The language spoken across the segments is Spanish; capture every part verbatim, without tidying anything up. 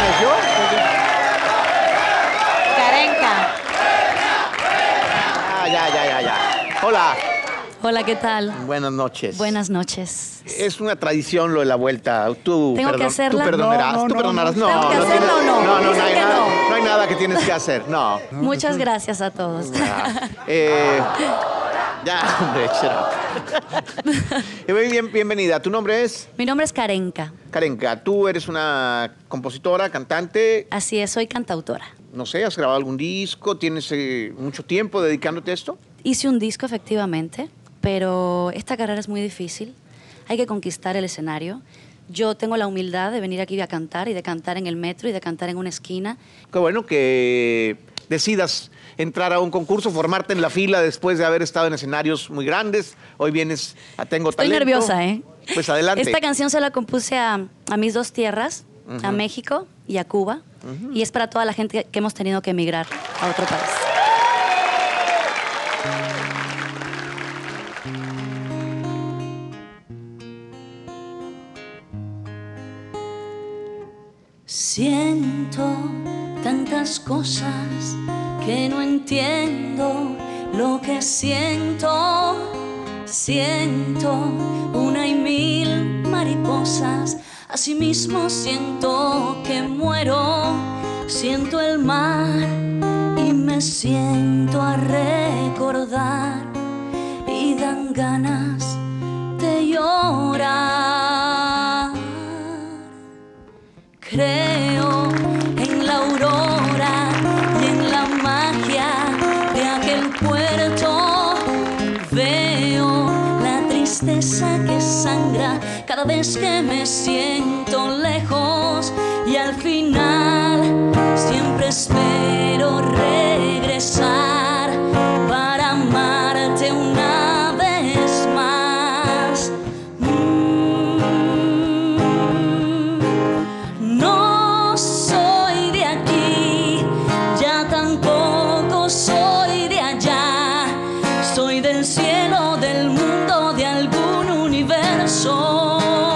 ¿Es yo? Karenka. Ah, ya, ya, ya, ya. Hola. Hola, ¿qué tal? Buenas noches. Buenas noches. Es una tradición lo de la vuelta. Tú, ¿Tengo que hacerla? tú perdonarás. No, no, tú no, perdonarás. no. No, ¿Tengo que no hacerla tienes- o no? No, no, no Dicen hay, que nada, no. no hay nada que tienes que hacer. No. Muchas gracias a todos. Eh, ya, hombre, shut up. Bien, bienvenida. ¿Tu nombre es? Mi nombre es Karenka. Karenka, tú eres una compositora, cantante. Así es, soy cantautora. No sé, ¿has grabado algún disco? ¿Tienes eh, mucho tiempo dedicándote a esto? Hice un disco, efectivamente, pero esta carrera es muy difícil. Hay que conquistar el escenario. Yo tengo la humildad de venir aquí a cantar y de cantar en el metro y de cantar en una esquina. Qué bueno que decidas entrar a un concurso, formarte en la fila después de haber estado en escenarios muy grandes. Hoy vienes a Tengo Estoy Talento. nerviosa, ¿eh? Pues adelante. Esta canción se la compuse a, a mis dos tierras, Ujú. a México y a Cuba. Ujú. Y es para toda la gente que hemos tenido que emigrar a otro país. Siento tantas cosas que no entiendo lo que siento. Siento una y mil mariposas, asimismo siento que muero. Siento el mar y me siento a recordar y dan ganas de llorar. Creo en la aurora y en la magia de aquel puerto. Veo la tristeza que sangra cada vez que me siento lejos. Y al final siempre espero regresar para amarte una vez más. No soy de aquí, ya tampoco soy de allá. Soy del cielo, del mundo, de algún universo.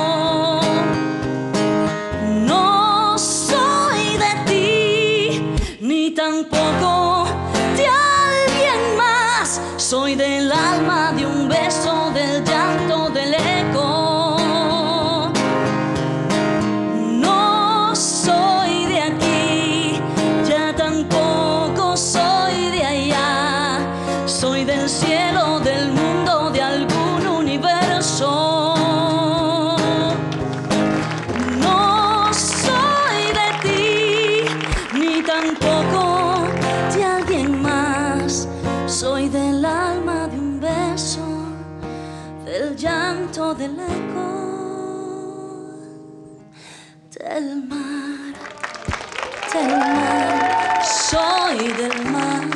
No soy de ti, ni tampoco de alguien más. Soy del alma, de un beso, del llanto, del eco. No soy de aquí, ya tampoco soy de allá. Soy del cielo, del mundo, de algún universo. No soy de ti, ni tampoco de alguien más. Soy del alma, de un beso, del llanto, del eco, del mar, del mar. Soy del mar,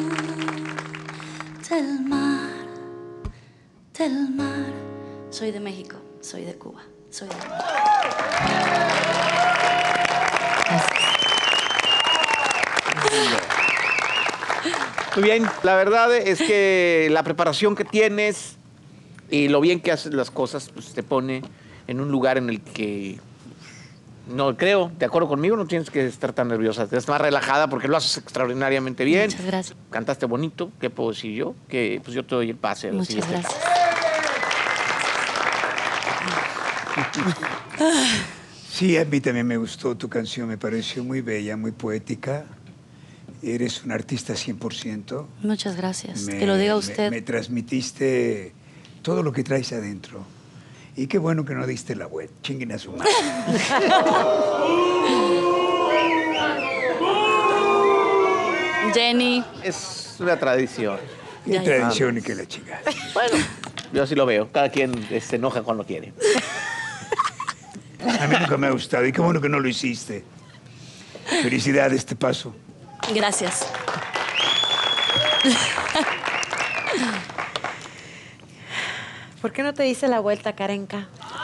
del mar, del mar. Soy de México, soy de Cuba, soy del mar. Muy bien, la verdad es que la preparación que tienes y lo bien que haces las cosas, pues te pone en un lugar en el que, no creo, de acuerdo conmigo, no tienes que estar tan nerviosa. Estás más relajada porque lo haces extraordinariamente bien. Muchas gracias. Cantaste bonito, ¿qué puedo decir yo? Que pues yo te doy el pase. a la Muchas siguiente gracias. Sí, a mí también me gustó tu canción, me pareció muy bella, muy poética. Eres un artista cien por ciento. Muchas gracias. Me- que lo diga me- usted. Me, transmitiste todo lo que traes adentro. Y qué bueno que no diste la vuelta. Chinguen a su madre. Jenny. Es una tradición. Qué Ya, ya. tradición y que la chica. Bueno, yo así lo veo. Cada quien eh, se enoja cuando quiere. A mí nunca me ha gustado. Y qué bueno que no lo hiciste. Felicidades, te paso. Gracias. ¿Por qué no te dice la vuelta, Karenka?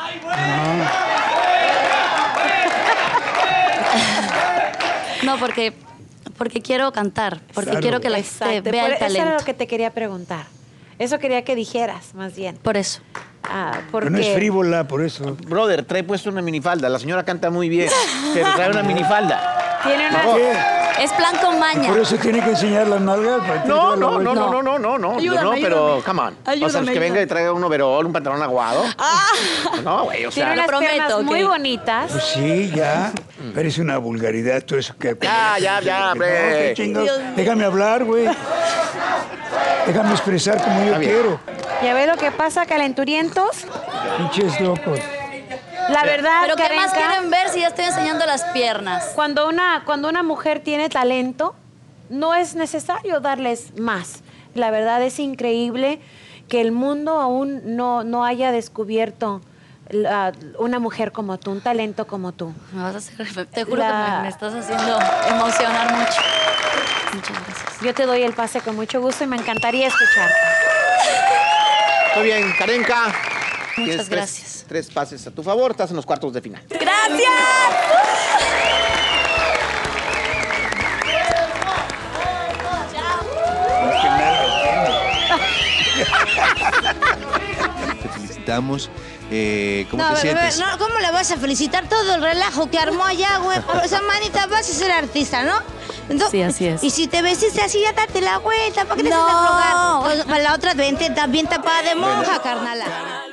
No, porque, porque quiero cantar, porque Claro. quiero que la gente Exacto. vea Por- el Eso era talento. lo que te quería preguntar. Eso quería que dijeras, más bien. Por eso. Ah, porque... Pero no es frívola, por eso. Brother, trae puesto una minifalda. La señora canta muy bien, pero trae una minifalda. Tiene una... ¿Qué? Es plan con maña. Por eso tiene que enseñar las nalgas. para que No, tenga la no, no, vuelta. no, no, no, no, no, Ayúdame, no, pero ayúdame. come on. O sea, Ayúdame, que venga ayúdame. y traiga un overol, un pantalón aguado. Ah. No, güey, o Tiene sea. unas prometo, piernas ok. muy bonitas. Pues sí, ya. Pero es una vulgaridad todo eso que... Ya, ya, ya, No, hombre. qué chingados. Dios mío. Déjame hablar, güey. Déjame expresar como yo Está bien. quiero. ¿Ya ves lo que pasa, calenturientos? Pinches locos. La verdad, Pero ¿qué más Karenka, quieren ver si ya estoy enseñando las piernas? cuando una, cuando una mujer tiene talento, no es necesario darles más. La verdad es increíble que el mundo aún no, no haya descubierto la- una mujer como tú, un talento como tú. Me vas a hacer, te juro La- que me, me estás haciendo emocionar mucho. Muchas gracias. Yo te doy el pase con mucho gusto y me encantaría escucharte. Muy bien, Karenka. Tienes Muchas tres- gracias. Tres pases a tu favor, estás en los cuartos de final. ¡Gracias! Te felicitamos. Eh, ¿Cómo No, te a ver, a ver, sientes? no, ¿cómo le vas a felicitar todo el relajo que armó allá, güey? O sea, manita, vas a ser artista, ¿no? Entonces, Sí, así es. Y si te vestiste así, ya date la vuelta. ¿Para qué te No. haces aflojar? Pues, para la otra, vente también tapada de monja, carnala.